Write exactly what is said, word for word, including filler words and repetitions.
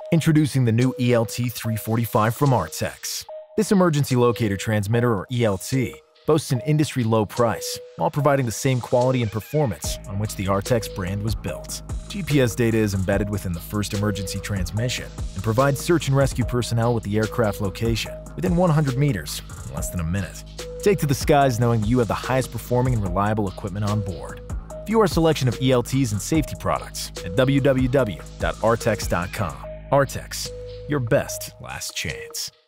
Introducing the new E L T three forty-five from Artex. This emergency locator transmitter, or E L T, boasts an industry-low price, while providing the same quality and performance on which the Artex brand was built. G P S data is embedded within the first emergency transmission and provides search and rescue personnel with the aircraft location within one hundred meters in less than a minute. Take to the skies knowing you have the highest performing and reliable equipment on board. View our selection of E L Ts and safety products at w w w dot artex dot com. Artex, your best last chance.